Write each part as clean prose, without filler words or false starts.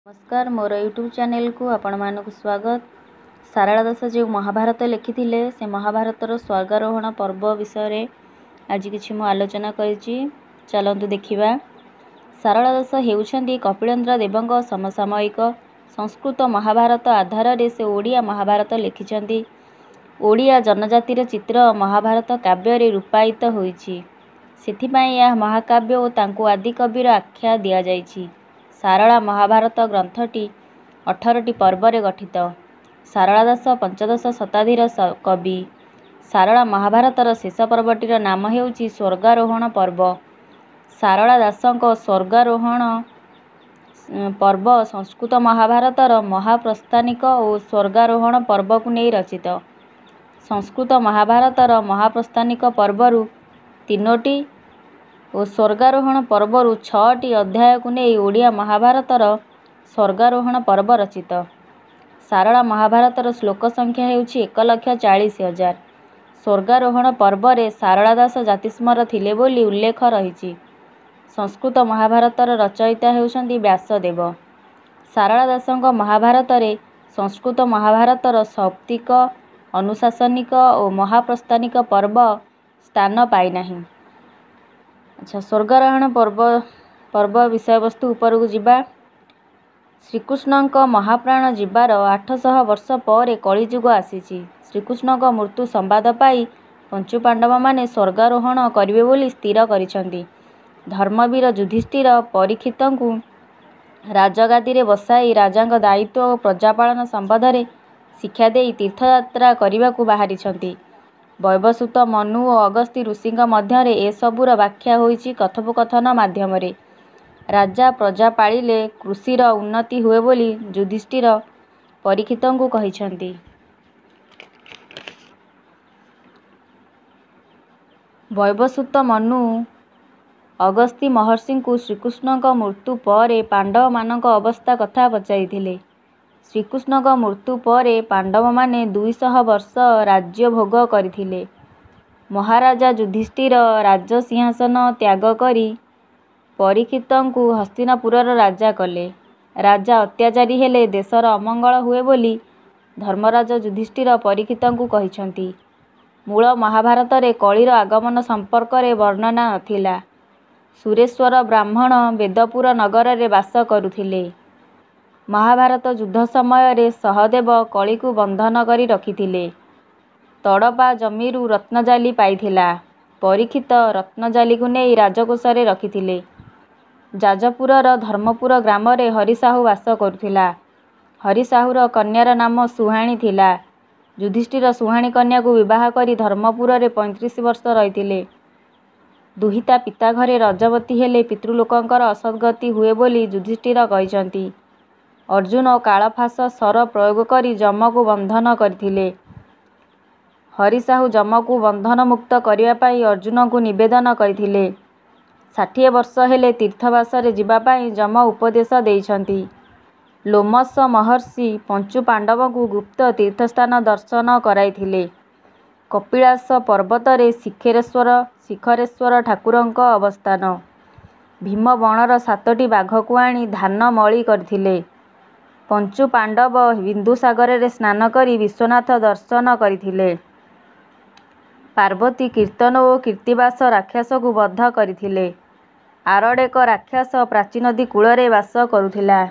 नमस्कार मोर YouTube channel को आपण मानक स्वागत। सारला दास जो महाभारत लिखी से महाभारतर स्वर्गारोहण पर्व विषय आज किसी मु आलोचना करिछि। चलंतु देखिबा। सारला दास हेउछंती कपिलेन्द्र देवंक समसामयिक संस्कृत महाभारत आधार रे से ओडिया महाभारत लिखिछंती। ओडिया जनजातिर चित्र महाभारत काव्य रे रूपायित होईछि। सेथिपई यह महाकाव्य और तांकु आदि कविर आख्या दिया जाइछि। सारला महाभारत ग्रंथटी 18टी पर्वरे गठित। सारला दास पंचदश शताब्दीर कवि। सारला महाभारतर शेष पर्वटीर नाम हेउछि स्वर्गारोहण पर्व। सारला दासंक स्वर्गारोहण पर्व संस्कृत महाभारतर महाप्रस्थानिक और स्वर्गारोहण पर्व को नहीं रचित। संस्कृत महाभारतर महाप्रस्थानिक पर्वरु 3टी और स्वर्गारोहण पर्वरु 6टी अध्याय को नहीं ओडिया महाभारतर स्वर्गारोहण पर्व रचित। सारला महाभारतर श्लोक संख्या हेउछि 1,40,000। स्वर्गारोहण पर्वरे सारला दास जातिस्मर थिले बोली उल्लेख रहिछि। संस्कृत महाभारतर रचयिता हेउछन्ति व्यासदेव। सारला दासंक महाभारतरे संस्कृत महाभारतर सौप्तिक अनुशासनिक और महाप्रस्थानिक पर्व स्थान पाई नाही। अच्छा, स्वर्गारोहण पर्व विषय वस्तु ऊपर को जिबा। श्रीकृष्णक महाप्राण जीवार 800 वर्ष पर कलिजुग आसीछि। श्रीकृष्णक मृत्यु संवाद पाई पंचु पांडव माने स्वर्गारोहण करिवे बोली स्थिर करिसंती। धर्मवीर युधिष्ठिर परीक्षितंकु राजगादी रे बसाई राजांक दायित्व और प्रजापालन संबंध रे शिक्षा देई तीर्थयात्रा करिबाकु बाहारिछंती। वैवस्वत मनु और अगस्ती ऋषिंक मध्यरे ए सबुर व्याख्या होईछि कथोपकथन माध्यम रे। राजा प्रजा पालिले कृषिर उन्नति हुए बोली युधिष्ठिर परीक्षितंकु कहिछंती। वैवस्वत मनु अगस्ती महर्षिंकु श्रीकृष्णक मृत्यु पर पांडव मानक अवस्था कथा पचारिथिले। श्रीकृष्णक मृत्यु पर पांडव माने 200 वर्ष राज्य भोग करथिले। महाराजा युधिष्ठिर राजसिंहासन त्याग करी परीक्षितंकु हस्तिनापुरर राजा कले। राजा अत्याचारी हेले देशर अमंगल हुए बोली धर्मराज युधिष्ठिर परीक्षितंकु कहिछंती। मूल महाभारतरे कलिर आगमन संपर्क रे वर्णना नथिला। सुरेश्वर ब्राह्मण वेदपुर नगर रे वास करुथिले। महाभारत युद्ध समय रे सहदेव कली को बंधन करी रखिथिले। तड़पा जमीरु रत्नजाली पाइथिला। परीक्षित रत्नजाली को नहीं राजकोष रे रखिथिले। जाजपुरर धर्मपुर ग्राम रे हरिसाहु वास करुथिला। हरिसाहुर कन्यार नाम सुहाणी थिला। युधिष्ठिर सुहाणी कन्या को विवाह करी धर्मपुर रे 35 वर्ष रहिथिले। दुहिता पिता घरे रजवती हेले पितृलोकंकर असद्गति हुए बोली युधिष्ठिर कहिसंती। अर्जुन और कालफास सर प्रयोग करी जम को बंधन करथिले। हरिसाहु जम को बंधन मुक्त करिया पाई अर्जुन को निवेदन करथिले। 60 वर्ष हेले तीर्थवास रे जिबा पाई जम उपदेश देइछंती। लोमस महर्षि पंचु पांडव को गुप्त तीर्थस्थान दर्शन कराइथिले। कपिलास पर्वत रे शिखरेश्वर ठाकुरंक अवस्थान। भीम बणर 7टी बाघ को आनी धान मळी करथिले। पंचु पांडव बिंदुसागर रे स्नान करी विश्वनाथ दर्शन करथिले। पार्वती कीर्तन और कीर्तिवास राक्षस को बद्ध करथिले। आरडेक राक्षस प्राची नदी कूल रे वास करुथिला।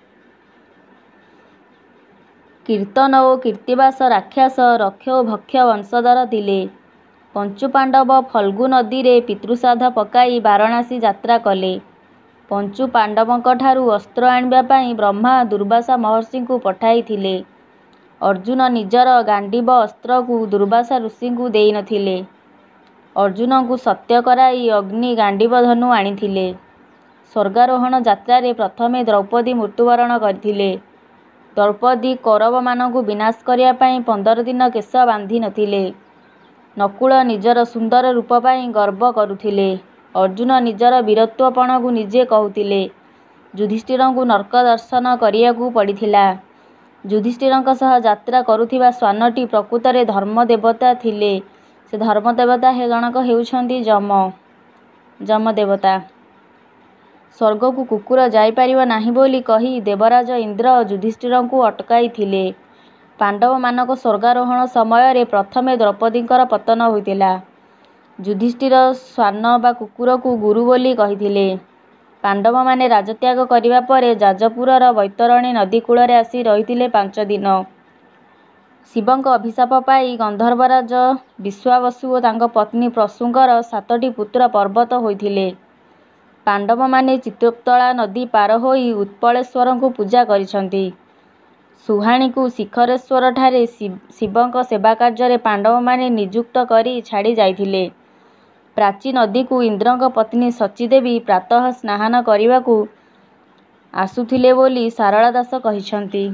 कीर्तन और कीर्तिवास राक्षस रक्ष और भक्ष वंशधर थिले। पंचु पांडव फल्गु नदी रे पितृसाध पकाई वाराणसी यात्रा कले। पंचु पांडवंक ठारू अस्त्र आनिबा पाई ब्रह्मा दुर्वासा महर्षि को पठाइथिले। अर्जुन निजर गांडीव अस्त्र को दुर्वासा ऋषि को देई नथिले। अर्जुन को सत्य कराई अग्नि गांडीव धनु आनिथिले। स्वर्गारोहण यात्रा रे प्रथमे द्रौपदी मृत्युवरण करथिले। द्रौपदी कौरव मानकु विनाश करिया पाई 15 दिन केश बांधी नथिले। नकुल निजर सुंदर रूप पाई गर्व करुथिले। अर्जुन निजर वीरत्वपण को निजे कहूतिले। युधिष्ठिर को नर्क दर्शन करियाकू पड़िथिला। युधिष्ठिरंक सह यात्रा करुथिबा स्वानटी प्रकृत रे धर्मदेवता थिले। से धर्मदेवता हे जनक हेउछंती जम देवता। ସ୍ୱର୍ଗକୁ କୁକୁର ଯାଇପାରିବ ନାହିଁ ବୋଲି କହି ଦେବରାଜ ଇନ୍ଦ୍ର ଯୁଧିଷ୍ଠିରଙ୍କୁ ଅଟକାଇଥିଲେ। ପାଣ୍ଡବମାନଙ୍କ ସ୍ୱର୍ଗାରୋହଣ ସମୟରେ ପ୍ରଥମେ ଦ୍ରୌପଦୀଙ୍କର ପତନ ହୋଇଥିଲା। ଯୁଧିଷ୍ଠିର ଶ୍ୱାନ ବା କୁକୁରକୁ ଗୁରୁ ବୋଲି କହିଥିଲେ। ପାଣ୍ଡବମାନେ ରାଜତ୍ୟାଗ କରିବା ପରେ ଯାଜପୁରର ବୈତରଣୀ ନଦୀ କୂଳରେ ଆସି ରହିଥିଲେ 5 ଦିନ। ଶିବଙ୍କ ଅଭିଶାପ ପାଇ ଗନ୍ଧର୍ବରାଜ ବିଶ୍ୱାବସୁ ଓ ତାଙ୍କ ପତ୍ନୀ ପ୍ରସୂଙ୍କର 7ଟି ପୁତ୍ର ପର୍ବତ ହୋଇଥିଲେ। ପାଣ୍ଡବମାନେ ଚିତ୍ରୋତ୍ତଳା ନଦୀ ପାର ହୋଇ ଉତ୍ପଳେଶ୍ୱରଙ୍କୁ ପୂଜା କରିଛନ୍ତି। ସୁହାଣୀକୁ ଶିଖରେଶ୍ୱରଠାରେ ଶିବଙ୍କ ସେବା କାର୍ଯ୍ୟରେ ପାଣ୍ଡବମାନେ ନିଯୁକ୍ତ କରି ଛାଡ଼ି ଯାଇଥିଲେ। ପ୍ରାଚୀ ନଦୀକୁ ଇନ୍ଦ୍ରଙ୍କ ପତ୍ନୀ ଶଚୀଦେବୀ ପ୍ରାତଃ ସ୍ନାନ କରିବାକୁ ଆସୁଥିଲେ ବୋଲି ସାରଳା ଦାସ କହିଛନ୍ତି।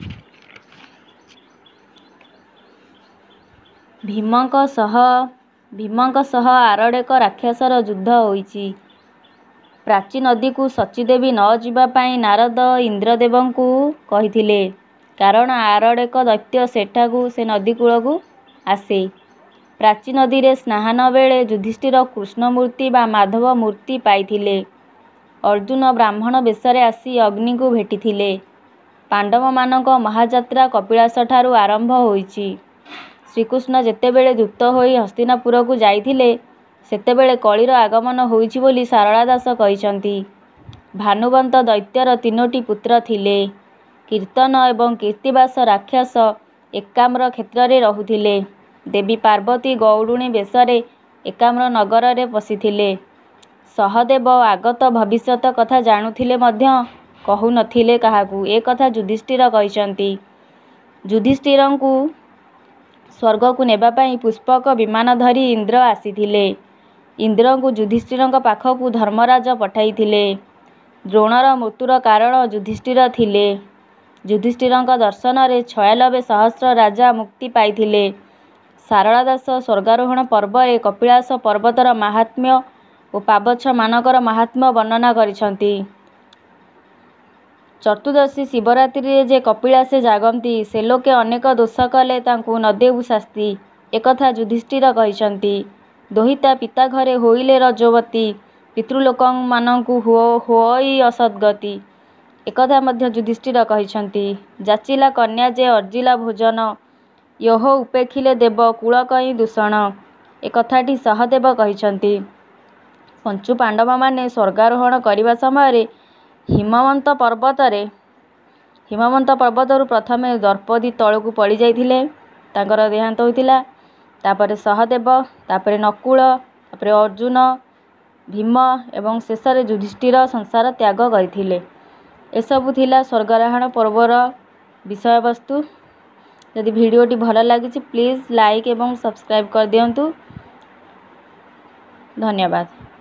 ଭୀମଙ୍କ ସହ ଆରଡେକ ରାକ୍ଷସର ଯୁଦ୍ଧ ହୋଇଛି। ପ୍ରାଚୀ ନଦୀକୁ ଶଚୀଦେବୀ ନ ଯିବା ପାଇଁ ନାରଦ ଇନ୍ଦ୍ରଦେବଙ୍କୁ କହିଥିଲେ, କାରଣ ଆରଡେକ ଦୈତ୍ୟ ସେଠାକୁ ସେ ନଦୀ କୂଳକୁ ଆସେ। ପ୍ରାଚୀ ନଦୀରେ ସ୍ନାନ ବେଳେ ଯୁଧିଷ୍ଠିର କୃଷ୍ଣ ମୂର୍ତ୍ତି ବା ମାଧବ ମୂର୍ତ୍ତି ପାଇଥିଲେ। ଅର୍ଜୁନ ବ୍ରାହ୍ମଣ ବେଶରେ ଆସି ଅଗ୍ନିକୁ ଭେଟିଥିଲେ। ପାଣ୍ଡବମାନଙ୍କ ମହାଯାତ୍ରା କପିଳାସଠାରୁ ଆରମ୍ଭ ହୋଇଛି। ଶ୍ରୀକୃଷ୍ଣ ଯେତେବେଳେ ଯୁକ୍ତ ହୋଇ ହସ୍ତିନାପୁରକୁ ଯାଇଥିଲେ, ସେତେବେଳେ କଳିର ଆଗମନ ହୋଇଛି ବୋଲି ସାରଳା ଦାସ କହିଛନ୍ତି। ଭାନୁବନ୍ତ ଦୈତ୍ୟର 3ଟି ପୁତ୍ର ଥିଲେ। କୀର୍ତ୍ତନ ଏବଂ କୀର୍ତ୍ତିବାସ ରାକ୍ଷସ ଏକାମ୍ର କ୍ଷେତ୍ରରେ ରହୁଥିଲେ। ଦେବୀ ପାର୍ବତୀ ଗୌଡ଼ୁଣୀ ବେଶରେ ଏକାମ୍ର ନଗରରେ ପଶିଥିଲେ। ସହଦେବ ଆଗତ ଭବିଷ୍ୟତ କଥା ଜାଣୁଥିଲେ ମଧ୍ୟ କହୁନଥିଲେ କାହାକୁ, ଏ କଥା ଯୁଧିଷ୍ଠିର କହିଛନ୍ତି। ଯୁଧିଷ୍ଠିରଙ୍କୁ ସ୍ୱର୍ଗକୁ ନେବା ପାଇଁ ପୁଷ୍ପକ ବିମାନ ଧରି ଇନ୍ଦ୍ର ଆସିଥିଲେ। ଇନ୍ଦ୍ରଙ୍କୁ ଯୁଧିଷ୍ଠିରଙ୍କ ପାଖକୁ ଧର୍ମରାଜ ପଠାଇଥିଲେ। ଦ୍ରୋଣର ମୃତ୍ୟୁର କାରଣ ଯୁଧିଷ୍ଠିର ଥିଲେ। ଯୁଧିଷ୍ଠିରଙ୍କ ଦର୍ଶନରେ 96 ସହସ୍ର ରାଜା ମୁକ୍ତି ପାଇଥିଲେ। ସାରଳା ଦାସ ସ୍ୱର୍ଗାରୋହଣ ପର୍ବରେ କପିଳାସ ପର୍ବତର ମାହାତ୍ମ୍ୟ ଓ ପାବଚ୍ଛମାନଙ୍କର ମାହାତ୍ମ୍ୟ ବର୍ଣ୍ଣନା କରିଛନ୍ତି। ଚତୁର୍ଦ୍ଦଶୀ ଶିବରାତ୍ରିରେ ଯେ କପିଳାସେ ଜାଗନ୍ତି, ସେ ଲୋକେ ଅନେକ ଦୋଷ କଲେ ତାଙ୍କୁ ନ ଦେବୁ ଶାସ୍ତି, ଏକଥା ଯୁଧିଷ୍ଠିର କହିଛନ୍ତି। ଦୋହିତା ପିତା ଘରେ ହୋଇଲେ ରଜୋବତୀ, ପିତୃଲୋକମାନଙ୍କୁ ହୋଇ ଅସଦ୍ଗତି, ଏକଥା ମଧ୍ୟ ଯୁଧିଷ୍ଠିର କହିଛନ୍ତି। ଯାଚିଲା କନ୍ୟା ଯେ ଅର୍ଜିଲା ଭୋଜନ, ୟୋହ ଉପେକ୍ଷିଲେ ଦେବ କୁଳ କଇଁ ଦୂଷଣ, ଏକଥାଟି ସହଦେବ କହିଛନ୍ତି। ପଞ୍ଚୁ ପାଣ୍ଡବମାନେ ସ୍ୱର୍ଗାରୋହଣ କରିବା ସମୟରେ ହିମବନ୍ତ ପର୍ବତରୁ ପ୍ରଥମେ ଦ୍ରୌପଦୀ ତଳକୁ ପଡ଼ିଯାଇଥିଲେ, ତାଙ୍କର ଦେହାନ୍ତ ହୋଇଥିଲା। ତାପରେ ସହଦେବ, ତାପରେ ନକୁଳ, ତାପରେ ଅର୍ଜୁନ, ଭୀମ ଏବଂ ଶେଷରେ ଯୁଧିଷ୍ଠିର ସଂସାର ତ୍ୟାଗ କରିଥିଲେ। ଏସବୁ ଥିଲା ସ୍ୱର୍ଗାରୋହଣ ପର୍ବର ବିଷୟବସ୍ତୁ। ଯଦି ଭିଡ଼ିଓଟି ଭଲ ଲାଗିଛି ପ୍ଲିଜ୍ ଲାଇକ୍ ଏବଂ ସବସ୍କ୍ରାଇବ୍ କରିଦିଅନ୍ତୁ। ଧନ୍ୟବାଦ।